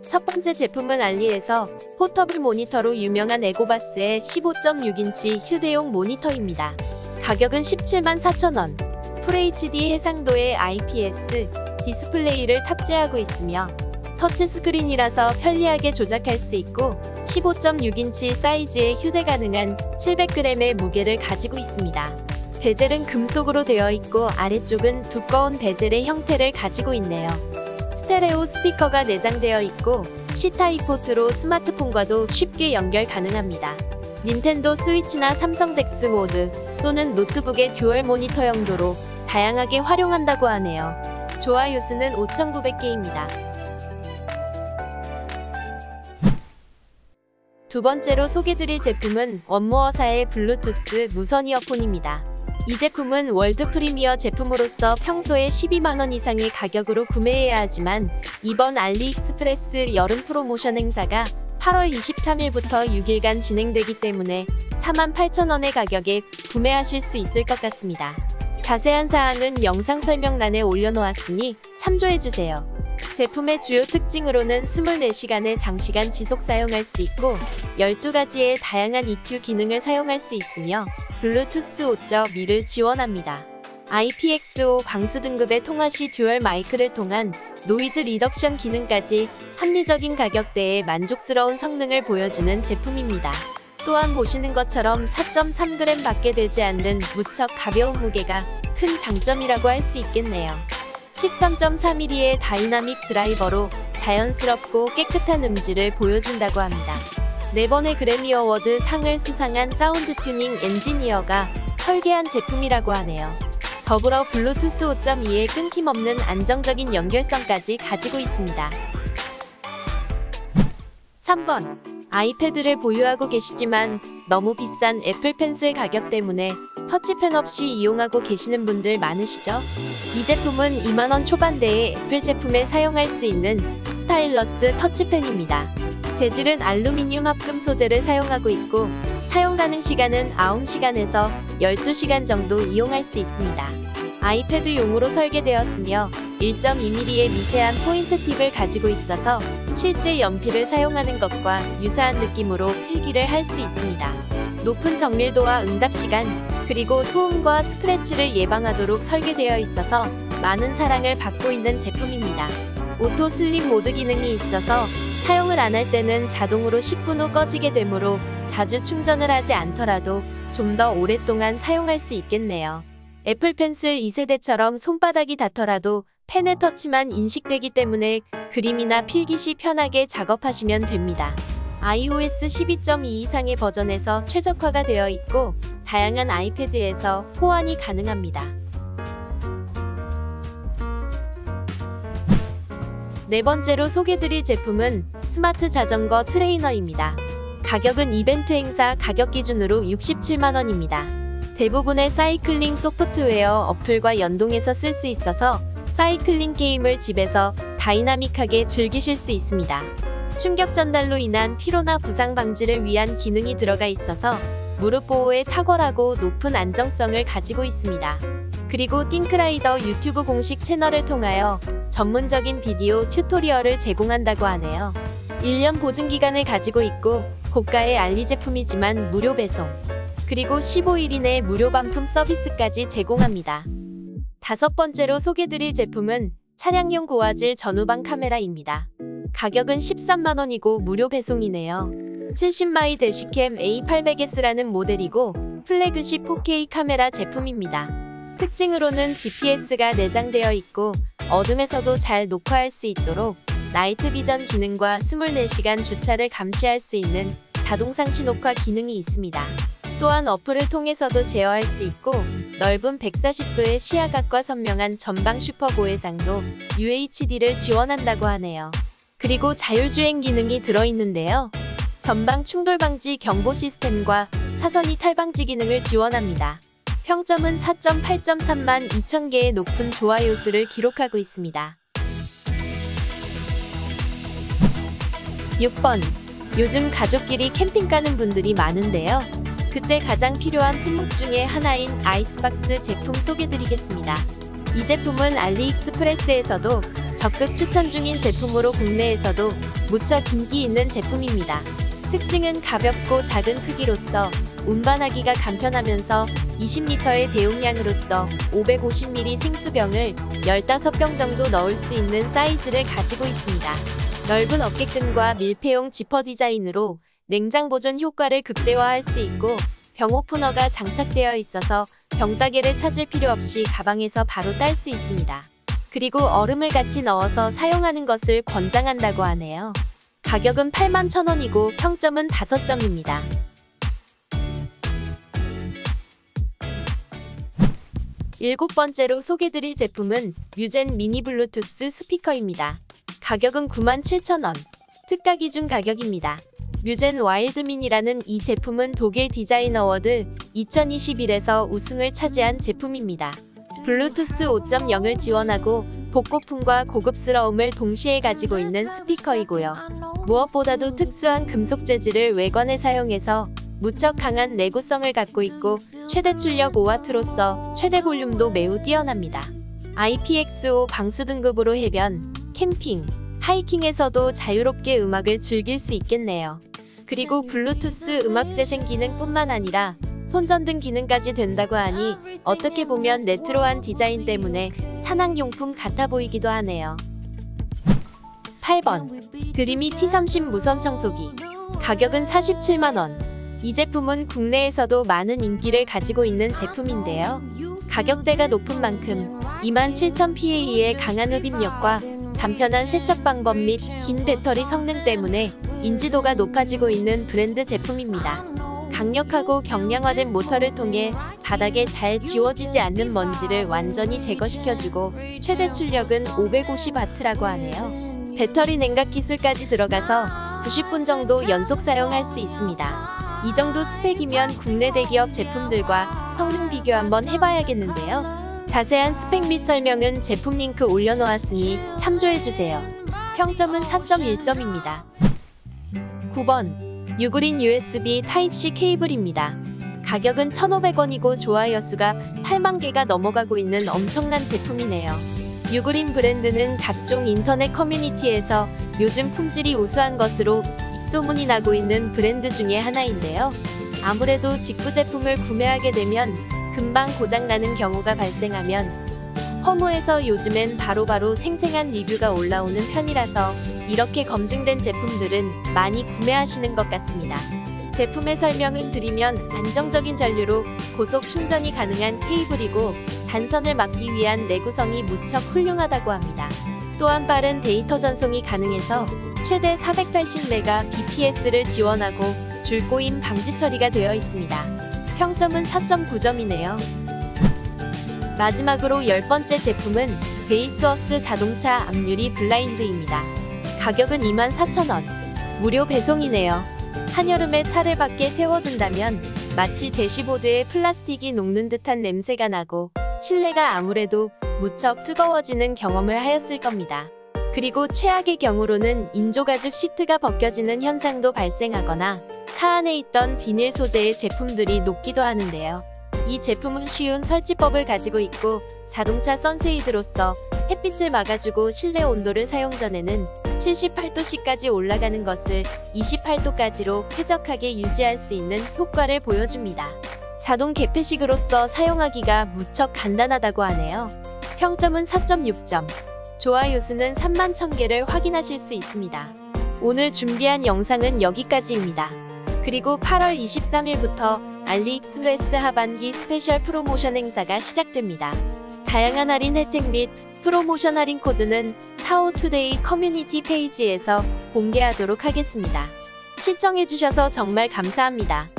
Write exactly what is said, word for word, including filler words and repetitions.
첫 번째 제품은 알리에서 포터블 모니터로 유명한 에고바스의 십오 점 육 인치 휴대용 모니터입니다. 가격은 십칠만 사천 원. 풀에이치디 해상도의 아이피에스 디스플레이를 탑재하고 있으며 터치스크린이라서 편리하게 조작할 수 있고 십오 점 육 인치 사이즈에 휴대 가능한 칠백 그램의 무게를 가지고 있습니다. 베젤은 금속으로 되어 있고 아래쪽은 두꺼운 베젤의 형태를 가지고 있네요. 스테레오 스피커가 내장되어 있고 C타입 포트로 스마트폰과도 쉽게 연결 가능합니다. 닌텐도 스위치나 삼성 덱스 모드 또는 노트북의 듀얼 모니터 용도로 다양하게 활용한다고 하네요. 좋아요 수는 오천구백 개입니다. 두 번째로 소개드릴 제품은 원모어사의 블루투스 무선 이어폰입니다. 이 제품은 월드 프리미어 제품으로서 평소에 십이만 원 이상의 가격으로 구매해야 하지만 이번 알리익스프레스 여름 프로모션 행사가 팔월 이십삼일부터 육 일간 진행되기 때문에 사만 팔천 원의 가격에 구매하실 수 있을 것 같습니다. 자세한 사항은 영상 설명란에 올려놓았으니 참조해주세요. 제품의 주요 특징으로는 이십사 시간의 장시간 지속 사용할 수 있고 열두 가지의 다양한 이큐 기능을 사용할 수 있으며 블루투스 오 점 이를 지원합니다. 아이피엑스오 방수 등급의 통화 시 듀얼 마이크를 통한 노이즈 리덕션 기능까지 합리적인 가격대에 만족스러운 성능을 보여주는 제품입니다. 또한 보시는 것처럼 사 점 삼 그램 밖에 되지 않는 무척 가벼운 무게가 큰 장점이라고 할 수 있겠네요. 십삼 점 사 밀리미터의 다이나믹 드라이버로 자연스럽고 깨끗한 음질을 보여준다고 합니다. 네 번의 그래미 어워드 상을 수상한 사운드 튜닝 엔지니어가 설계한 제품이라고 하네요. 더불어 블루투스 오 점 이의 끊김없는 안정적인 연결성까지 가지고 있습니다. 삼 번. 아이패드를 보유하고 계시지만 너무 비싼 애플 펜슬 가격 때문에 터치펜 없이 이용하고 계시는 분들 많으시죠? 이 제품은 이만 원 초반대의 애플 제품에 사용할 수 있는 스타일러스 터치펜입니다. 재질은 알루미늄 합금 소재를 사용하고 있고 사용 가능 시간은 아홉 시간에서 열두 시간 정도 이용할 수 있습니다. 아이패드용으로 설계되었으며 일 점 이 밀리미터의 미세한 포인트 팁을 가지고 있어서 실제 연필을 사용하는 것과 유사한 느낌으로 필기를 할 수 있습니다. 높은 정밀도와 응답 시간, 그리고 소음과 스크래치를 예방하도록 설계되어 있어서 많은 사랑을 받고 있는 제품입니다. 오토 슬립 모드 기능이 있어서 사용을 안 할 때는 자동으로 십 분 후 꺼지게 되므로 자주 충전을 하지 않더라도 좀 더 오랫동안 사용할 수 있겠네요. 애플 펜슬 이 세대처럼 손바닥이 닿더라도 펜의 터치만 인식되기 때문에 그림이나 필기 시 편하게 작업하시면 됩니다. 아이오에스 십이 점 이 이상의 버전에서 최적화가 되어 있고 다양한 아이패드에서 호환이 가능합니다. 네 번째로 소개드릴 제품은 스마트 자전거 트레이너입니다. 가격은 이벤트 행사 가격 기준으로 육십칠만 원입니다. 대부분의 사이클링 소프트웨어 어플과 연동해서 쓸 수 있어서 사이클링 게임을 집에서 다이나믹하게 즐기실 수 있습니다. 충격 전달로 인한 피로나 부상 방지를 위한 기능이 들어가 있어서 무릎 보호에 탁월하고 높은 안정성을 가지고 있습니다. 그리고 띵크라이더 유튜브 공식 채널을 통하여 전문적인 비디오 튜토리얼을 제공한다고 하네요. 일 년 보증기간을 가지고 있고 고가의 알리 제품이지만 무료 배송, 그리고 십오 일 이내 무료 반품 서비스까지 제공합니다. 다섯 번째로 소개드릴 제품은 차량용 고화질 전후방 카메라입니다. 가격은 십삼만 원이고 무료 배송이네요. 칠십 마이 대시캠 에이 팔백 에스라는 모델이고 플래그십 포케이 카메라 제품입니다. 특징으로는 지피에스가 내장되어 있고 어둠에서도 잘 녹화할 수 있도록 나이트 비전 기능과 이십사 시간 주차를 감시할 수 있는 자동 상시 녹화 기능이 있습니다. 또한 어플을 통해서도 제어할 수 있고 넓은 백사십 도의 시야각과 선명한 전방 슈퍼 고해상도 유에이치디를 지원한다고 하네요. 그리고 자율주행 기능이 들어있는데요. 전방 충돌 방지 경보 시스템과 차선 이탈 방지 기능을 지원합니다. 평점은 사 점 팔 점 삼만 이천 개의 높은 좋아요 수를 기록하고 있습니다. 육 번. 요즘 가족끼리 캠핑 가는 분들이 많은데요. 그때 가장 필요한 품목 중에 하나인 아이스박스 제품 소개드리겠습니다. 이 제품은 알리익스프레스에서도 적극 추천 중인 제품으로 국내에서도 무척 인기 있는 제품입니다. 특징은 가볍고 작은 크기로서 운반하기가 간편하면서 이십 리터의 대용량으로서 오백오십 밀리리터 생수병을 십오 병 정도 넣을 수 있는 사이즈를 가지고 있습니다. 넓은 어깨끈과 밀폐용 지퍼 디자인으로 냉장 보존 효과를 극대화할 수 있고 병 오프너가 장착되어 있어서 병따개를 찾을 필요 없이 가방에서 바로 딸 수 있습니다. 그리고 얼음을 같이 넣어서 사용하는 것을 권장한다고 하네요. 가격은 팔만 천 원이고 평점은 다섯 점입니다. 일곱 번째로 소개드릴 제품은 뮤젠 미니 블루투스 스피커입니다. 가격은 구만 칠천 원, 특가 기준 가격입니다. 뮤젠 와일드 미니라는 이 제품은 독일 디자인 어워드 이천이십일에서 우승을 차지한 제품입니다. 블루투스 오 점 영을 지원하고 복고풍과 고급스러움을 동시에 가지고 있는 스피커이고요. 무엇보다도 특수한 금속 재질을 외관에 사용해서 무척 강한 내구성을 갖고 있고 최대 출력 오 와트로서 최대 볼륨도 매우 뛰어납니다. 아이 피 엑스 오 방수 등급으로 해변, 캠핑, 하이킹에서도 자유롭게 음악을 즐길 수 있겠네요. 그리고 블루투스 음악 재생 기능뿐만 아니라 손전등 기능까지 된다고 하니 어떻게 보면 레트로한 디자인 때문에 산악용품 같아 보이기도 하네요. 팔 번 드리미 티 삼십 무선 청소기. 가격은 사십칠만 원. 이 제품은 국내에서도 많은 인기를 가지고 있는 제품인데요. 가격대가 높은 만큼 이만 칠천 피에이의 강한 흡입력과 간편한 세척 방법 및 긴 배터리 성능 때문에 인지도가 높아지고 있는 브랜드 제품입니다. 강력하고 경량화된 모터를 통해 바닥에 잘 지워지지 않는 먼지를 완전히 제거시켜주고 최대 출력은 오백오십 와트라고 하네요. 배터리 냉각 기술까지 들어가서 구십 분 정도 연속 사용할 수 있습니다. 이 정도 스펙이면 국내 대기업 제품들과 성능 비교 한번 해봐야겠는데요. 자세한 스펙 및 설명은 제품 링크 올려놓았으니 참조해주세요. 평점은 사 점 일 점입니다. 구 번 유그린 유에스비 타입-C 케이블입니다. 가격은 천오백 원이고 좋아요 수가 팔만 개가 넘어가고 있는 엄청난 제품이네요. 유그린 브랜드는 각종 인터넷 커뮤니티에서 요즘 품질이 우수한 것으로 입소문이 나고 있는 브랜드 중에 하나인데요. 아무래도 직구 제품을 구매하게 되면 금방 고장나는 경우가 발생하면 허무해서 요즘엔 바로바로 생생한 리뷰가 올라오는 편이라서 이렇게 검증된 제품들은 많이 구매하시는 것 같습니다. 제품의 설명을 드리면 안정적인 전류로 고속 충전이 가능한 케이블이고 단선을 막기 위한 내구성이 무척 훌륭하다고 합니다. 또한 빠른 데이터 전송이 가능해서 최대 사백팔십 메가비피에스를 지원하고 줄꼬임 방지 처리가 되어 있습니다. 평점은 사 점 구 점이네요. 마지막으로 열 번째 제품은 베이스워스 자동차 앞유리 블라인드입니다. 가격은 이만 사천 원. 무료 배송이네요. 한여름에 차를 밖에 세워둔다면 마치 대시보드에 플라스틱이 녹는 듯한 냄새가 나고 실내가 아무래도 무척 뜨거워지는 경험을 하였을 겁니다. 그리고 최악의 경우로는 인조가죽 시트가 벗겨지는 현상도 발생하거나 차 안에 있던 비닐 소재의 제품들이 녹기도 하는데요. 이 제품은 쉬운 설치법을 가지고 있고 자동차 선쉐이드로서 햇빛을 막아주고 실내 온도를 사용 전에는 칠십팔 도씨까지 올라가는 것을 이십팔 도까지로 쾌적하게 유지할 수 있는 효과를 보여줍니다. 자동 개폐식으로서 사용하기가 무척 간단하다고 하네요. 평점은 사 점 육 점. 좋아요 수는 삼만 천 개를 확인하실 수 있습니다. 오늘 준비한 영상은 여기까지입니다. 그리고 팔월 이십삼일부터 알리익스프레스 하반기 스페셜 프로모션 행사가 시작됩니다. 다양한 할인 혜택 및 프로모션 할인 코드는 타오투데이 커뮤니티 페이지에서 공개하도록 하겠습니다. 시청해주셔서 정말 감사합니다.